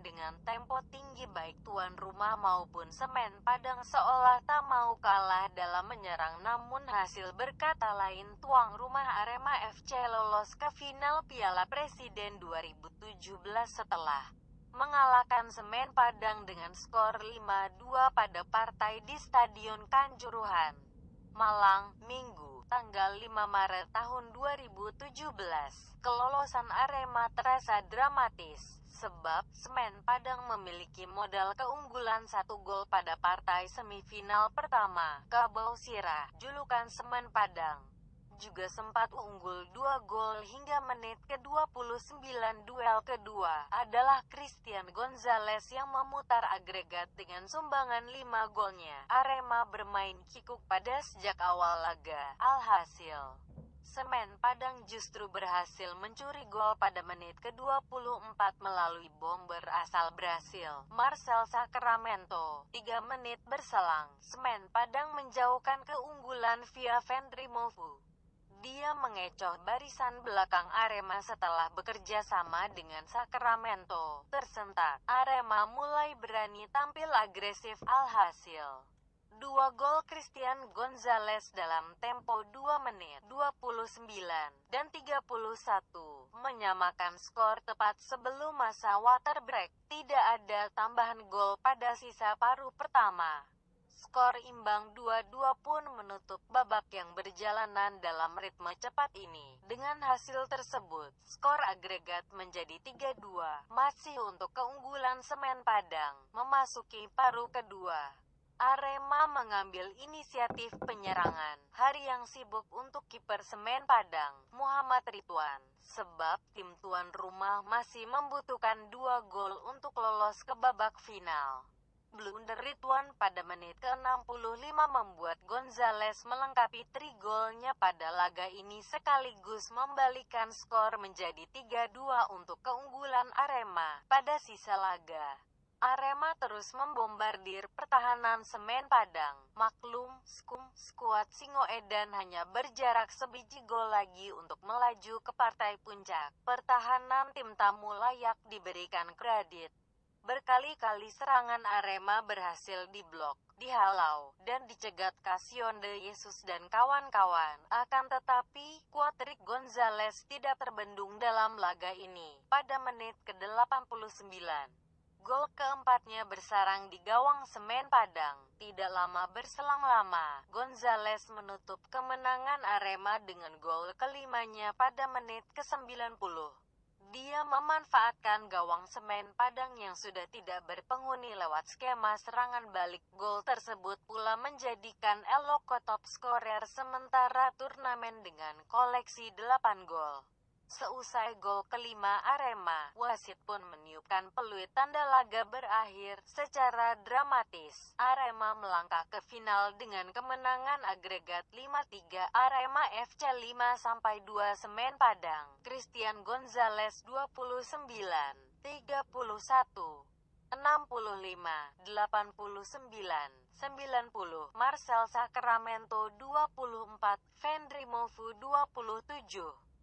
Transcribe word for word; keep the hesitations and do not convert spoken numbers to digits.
dengan tempo tinggi baik tuan rumah maupun Semen Padang seolah tak mau kalah dalam menyerang, namun hasil berkata lain. Tuan rumah Arema F C lolos ke final Piala Presiden dua ribu tujuh belas setelah mengalahkan Semen Padang dengan skor lima dua pada partai di Stadion Kanjuruhan, Malang, Minggu, tanggal lima Maret tahun dua ribu tujuh belas. Kelolosan Arema terasa dramatis, sebab Semen Padang memiliki modal keunggulan satu gol pada partai semifinal pertama. Kabau Sirah, julukan Semen Padang, juga sempat unggul dua gol hingga menit ke dua puluh sembilan. Duel kedua adalah Christian Gonzalez yang memutar agregat dengan sumbangan lima golnya. Arema bermain kikuk pada sejak awal laga. Alhasil, Semen Padang justru berhasil mencuri gol pada menit ke dua puluh empat melalui bomber asal Brasil, Marcel Sacramento. Tiga menit berselang, Semen Padang menjauhkan keunggulan via Vendrimovu. Dia mengecoh barisan belakang Arema setelah bekerja sama dengan Sacramento. Tersentak, Arema mulai berani tampil agresif. Alhasil, dua gol Christian Gonzalez dalam tempo dua menit, dua puluh sembilan, dan tiga puluh satu, menyamakan skor tepat sebelum masa water break. Tidak ada tambahan gol pada sisa paruh pertama. Skor imbang dua dua pun menutup babak yang berjalanan dalam ritme cepat ini. Dengan hasil tersebut, skor agregat menjadi tiga dua, masih untuk keunggulan Semen Padang. Memasuki paruh kedua, Arema mengambil inisiatif penyerangan. Hari yang sibuk untuk kiper Semen Padang, Muhammad Ridwan, sebab tim tuan rumah masih membutuhkan dua gol untuk lolos ke babak final. Blunder Ridwan pada menit ke enam puluh lima membuat Gonzalez melengkapi tri golnya pada laga ini sekaligus membalikan skor menjadi tiga dua untuk keunggulan Arema. Pada sisa laga, Arema terus membombardir pertahanan Semen Padang. Maklum, skum, skuad Singoedan hanya berjarak sebiji gol lagi untuk melaju ke partai puncak. Pertahanan tim tamu layak diberikan kredit. Berkali-kali serangan Arema berhasil diblok, dihalau, dan dicegat Casion de Jesus dan kawan-kawan. Akan tetapi, Kuatrik Gonzalez tidak terbendung dalam laga ini. Pada menit ke delapan puluh sembilan, gol keempatnya bersarang di gawang Semen Padang. Tidak lama berselang lama, Gonzalez menutup kemenangan Arema dengan gol kelimanya pada menit ke sembilan puluh. Dia memanfaatkan gawang Semen Padang yang sudah tidak berpenghuni lewat skema serangan balik. Gol tersebut pula menjadikan Eloko top scorer sementara turnamen dengan koleksi delapan gol. Seusai gol kelima Arema, wasit pun meniupkan peluit tanda laga berakhir. Secara dramatis, Arema melangkah ke final dengan kemenangan agregat lima tiga. Arema F C lima dua Semen Padang. Christian Gonzalez dua puluh sembilan, tiga puluh satu, enam puluh lima, delapan puluh sembilan, sembilan puluh. Marcel Sacramento dua puluh empat, Vendrimovu dua puluh tujuh.